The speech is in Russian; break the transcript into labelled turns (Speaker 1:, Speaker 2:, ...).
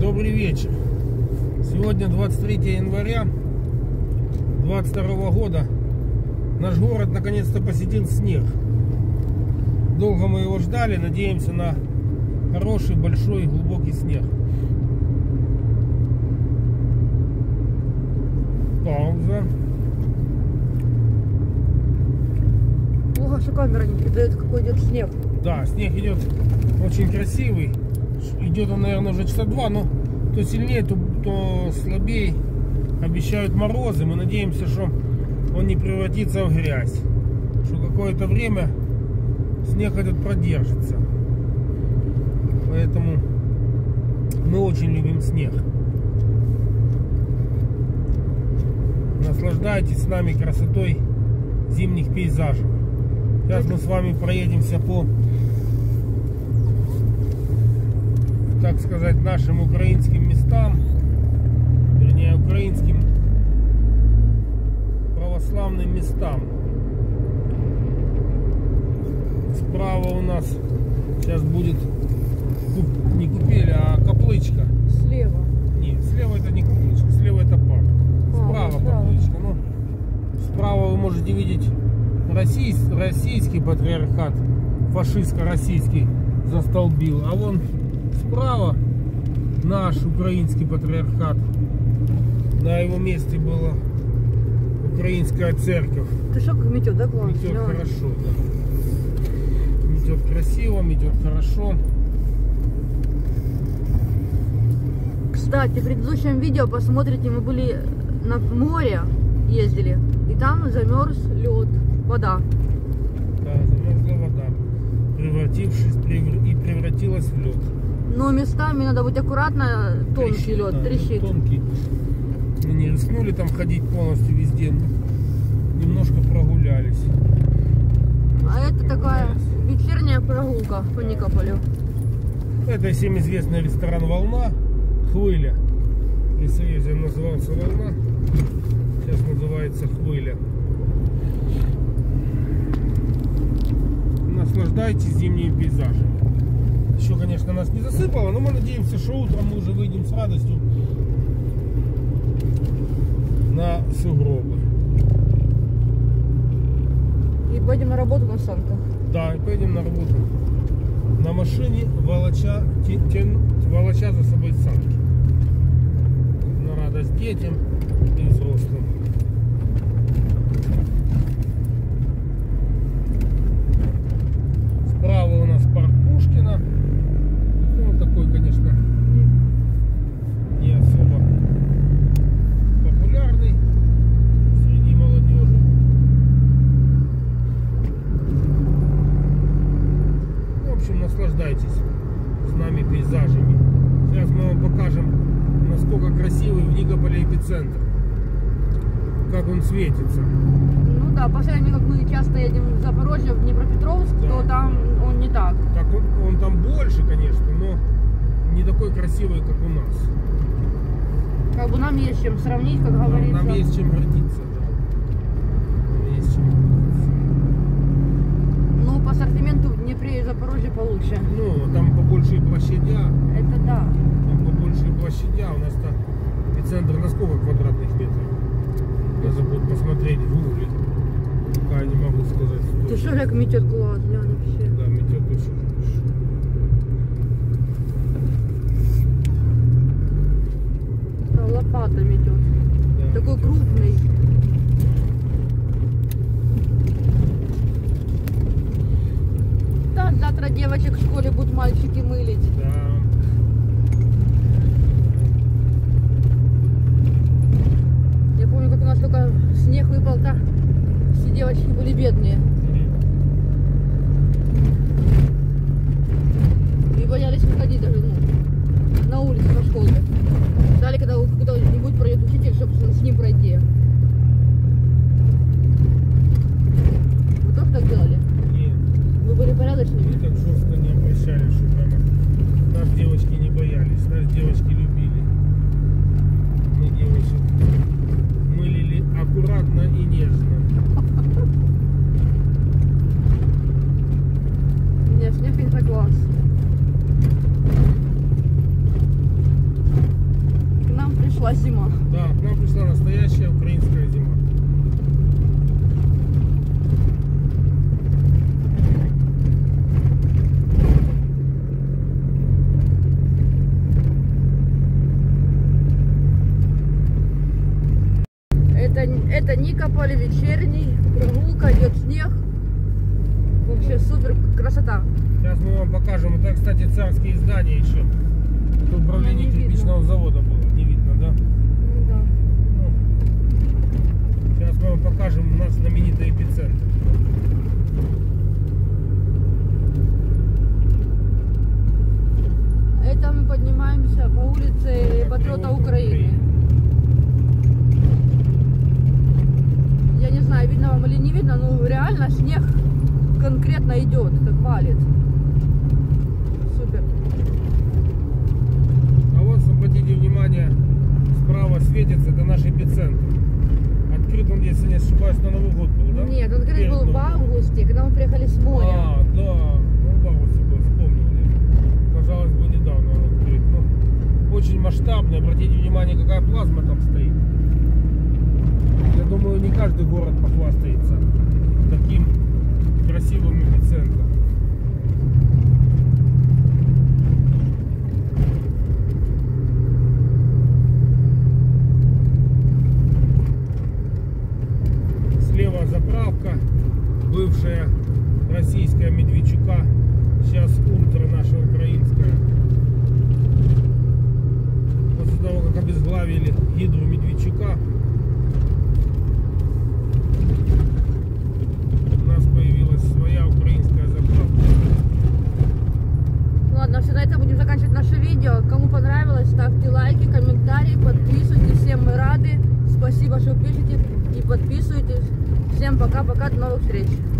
Speaker 1: Добрый вечер. Сегодня 23 января 2022 года. Наш город наконец-то посетил снег. Долго мы его ждали, надеемся на хороший, большой, глубокий снег. Пауза.
Speaker 2: Ого, что камера не передает, какой идет снег.
Speaker 1: Да, снег идет очень красивый. Идет он, наверное, уже часа два, но то сильнее, то слабее. Обещают морозы. Мы надеемся, что он не превратится в грязь. Что какое-то время снег этот продержится. Поэтому мы очень любим снег. Наслаждайтесь с нами красотой зимних пейзажей. Сейчас мы с вами проедемся по, так сказать, нашим украинским местам, вернее, украинским православным местам. Справа у нас сейчас будет не купель, а каплычка.
Speaker 2: Слева.
Speaker 1: Нет, слева это не каплычка, слева это парк. Справа каплычка. Ну, справа вы можете видеть российский патриархат, фашистско-российский застолбил, а вон справа наш украинский патриархат. На его месте была украинская церковь.
Speaker 2: Ты что, как метет, да, класс?
Speaker 1: Метет хорошо, да. Метет красиво, метет хорошо.
Speaker 2: Кстати, в предыдущем видео посмотрите, мы были на море, ездили, и там замерз лед, вода.
Speaker 1: Да, замерзла вода, превратилась в лед.
Speaker 2: Но местами надо быть аккуратно, тонкий лед,
Speaker 1: да,
Speaker 2: трещит.
Speaker 1: Тонкий. Мы не рискнули там ходить полностью везде, но немножко прогулялись.
Speaker 2: А это такая вечерняя прогулка по Никополю.
Speaker 1: Это всем известный ресторан «Волна», «Хвыля». При Союзе назывался «Волна», сейчас называется «Хвыля». Наслаждайтесь зимними пейзажами. Еще, конечно, нас не засыпало, но мы надеемся, что утром мы уже выйдем с радостью на сугробы.
Speaker 2: И пойдем на работу на санках.
Speaker 1: Да, и поедем на работу на машине, волоча за собой санки. На радость детям и взрослым. Справа у нас парк Пушкина. Ну, такой, конечно, не особо популярный среди молодежи. В общем, наслаждайтесь с нами пейзажами. Сейчас мы вам покажем, насколько красивый в Никополе эпицентр. Как он светится.
Speaker 2: Ну да, по сравнению, как мы часто едем в Запорожье, в Днепропетровск,
Speaker 1: Да.
Speaker 2: то там он не так.
Speaker 1: Так он там больше, конечно, но не такой красивый, как у нас.
Speaker 2: Как бы нам есть чем сравнить, как говорится.
Speaker 1: Нам есть чем гордиться, да. Нам есть чем гордиться.
Speaker 2: Ну, по ассортименту в Днепре и Запорожье получше.
Speaker 1: Ну, там побольше площадя.
Speaker 2: Это да.
Speaker 1: Там побольше площадя. У нас-то эпицентр на сколько квадратных метров? Надо будет посмотреть в гугле. Пока я не могу сказать.
Speaker 2: Ты что, как метет глаз, глянь вообще.
Speaker 1: Да, метет очень хорошо.
Speaker 2: Да, лопата метет.
Speaker 1: Да,
Speaker 2: Такой
Speaker 1: метет.
Speaker 2: крупный. Да, завтра девочек в школе будут мальчики мылить.
Speaker 1: Да.
Speaker 2: Я помню, как у нас только снег выпал, да, все девочки были бедные. И боялись выходить даже, ну, на улицу, на школу. Ждали, когда кто-нибудь пройдет учитель, чтобы с ним пройти. Вы тоже так делали?
Speaker 1: Нет.
Speaker 2: Вы были порядочными?
Speaker 1: Мы так жестко не обращались, что прямо нас девочки не боялись, нас девочки любили. Мы девочек мылили аккуратно и нежно.
Speaker 2: Нет, снег это класс. пришла зима.
Speaker 1: Да, к нам пришла настоящая украинская зима.
Speaker 2: Это Никополь, вечерний, прогулка, идет снег. Вообще супер красота.
Speaker 1: Сейчас мы вам покажем. Это, кстати, царские здания еще. Это управление кирпичного завода было. Не видно, да?
Speaker 2: Да.
Speaker 1: Сейчас мы вам покажем наш знаменитый эпицентр.
Speaker 2: Это мы поднимаемся по улице Патриота Украины. Я не знаю, видно вам или не видно, но реально снег конкретно идет, как валит. Супер.
Speaker 1: А вот, обратите внимание, справа светится, это наш эпицентр. Открыт он, если не ошибаюсь, на Новый год был, да?
Speaker 2: Нет, он открыт был в августе, когда мы приехали с моря.
Speaker 1: А, да, ну в августе был, вспомнил. Казалось бы, недавно он открыт. Ну, очень масштабный, обратите внимание, какая плазма там стоит. Я думаю, не каждый город похвастается таким красивым эпицентром. Слева заправка, бывшая российская Медведчука, сейчас ультра наша украинская. После того, как обезглавили гидру Медведчука, у нас появилась своя украинская заправка.
Speaker 2: Ладно, все, на этом будем заканчивать наше видео. Кому понравилось, ставьте лайки, комментарии, подписывайтесь. Всем мы рады. Спасибо, что пишете и подписывайтесь. Всем пока-пока, до новых встреч.